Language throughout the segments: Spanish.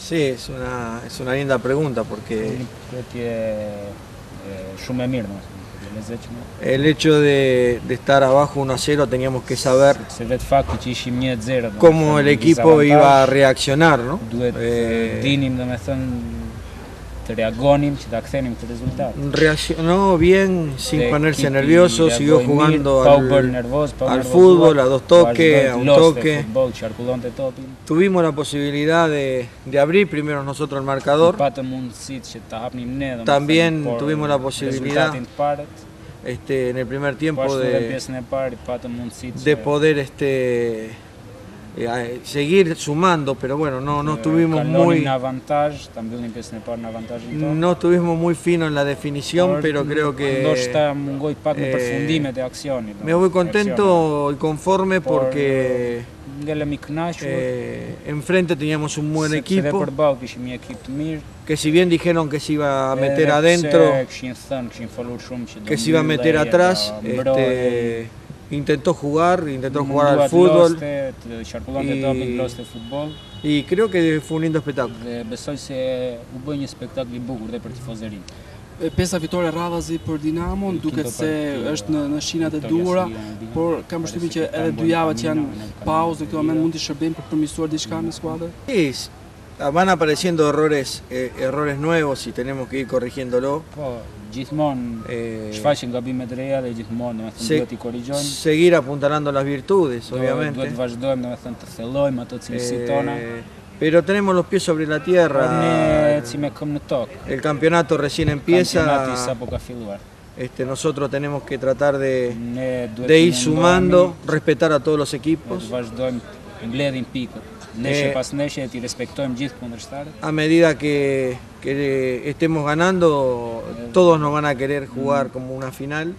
Sí, es una linda pregunta porque el hecho de estar abajo 1-0 teníamos que saber cómo el equipo iba a reaccionar, ¿no? Reaccionó bien, sin ponerse nervioso, siguió jugando al fútbol, a dos toques, a un toque. Tuvimos la posibilidad de abrir primero nosotros el marcador. También tuvimos la posibilidad en el primer tiempo de poder seguir sumando, pero bueno, no estuvimos muy finos en la definición, pero creo que me voy contento y conforme porque enfrente teníamos un buen equipo que, si bien dijeron que se iba a meter adentro, que se iba a meter atrás, intentó jugar al fútbol y creo que fue un lindo espectáculo. Pesa fitore radhazi për Dinamon, duket se është në shinat e duhura, por kam përshtypjen që edhe 2 javë që janë pauzë në këtë moment mund të shërbejnë për përmirësuar diçka në skuadër. Sí, van apareciendo errores nuevos y tenemos que ir corrigiéndolo. Seguir apuntalando las virtudes, obviamente. Pero tenemos los pies sobre la tierra, el campeonato recién empieza, nosotros tenemos que tratar de ir sumando, respetar a todos los equipos. A medida que estemos ganando, todos nos van a querer jugar como una final.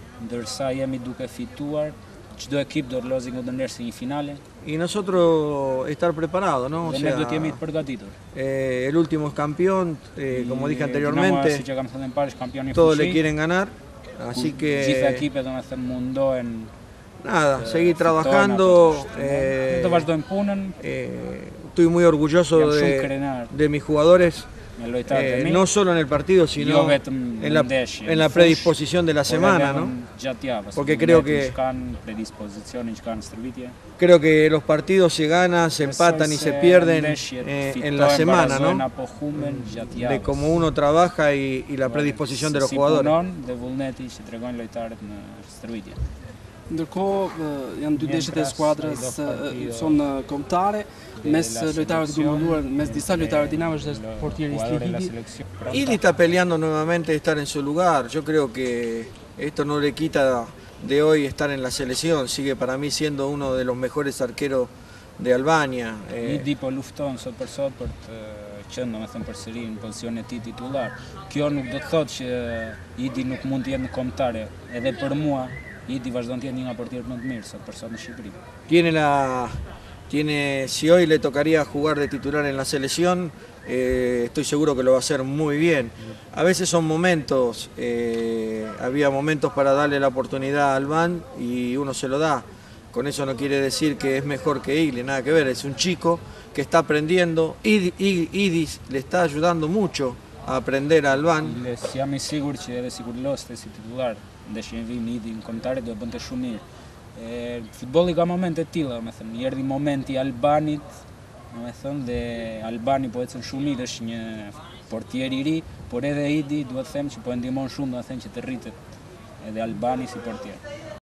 Y nosotros estar preparados, ¿no? O sea, el último es campeón, como dije anteriormente, todos le quieren ganar, así que nada, seguir trabajando. Estoy muy orgulloso de mis jugadores. No solo en el partido, sino en la predisposición de la semana, ¿no? Porque creo que los partidos se ganan, se empatan y se pierden en la semana, ¿no? De cómo uno trabaja y la predisposición de los jugadores. Ndërkohë, janë 2 ndeshjet e skuadrës sonë kombëtare, mes lojtarëve të grumbulluar, mes disa lojtarëve Dinamo është portieri Islidi. Ili está peleando nuevamente estar en su lugar. Yo creo que esto no le quita de hoy estar en la selección. Sigue para mí siendo uno de los mejores arqueros de Albania. Idi po lufton sot për të qenë domethënë përsëri në pozicionin e tij titullar. Kjo nuk do të thotë që Idi nuk mund të jetë në kombëtare. Edhe për mua Idi vazhdon të jetë një nga portierët më të mirë sot për sot në Shqipëri. Si hoy le tocaría jugar de titular en la selección, estoy seguro que lo va a hacer muy bien. A veces son momentos, había momentos para darle la oportunidad a Albán y uno se lo da. Con eso no quiere decir que es mejor que Igli, nada que ver, es un chico que está aprendiendo. Idis le está ayudando mucho a aprender a Albán. Jam I sigurt që edhe sikur loste si titular, ndeshjen e vim Idi në kombëtare do e bënte shumë mirë. Futbolli ka momente të tilla, domethënë, I erdhi momenti I Albanit, domethënë, dhe Albani po ecën shumë mirë, është një portier I ri, por edhe Idi duhet të them që po e ndihmon shumë, domethënë, që të rritet edhe Albani si portier.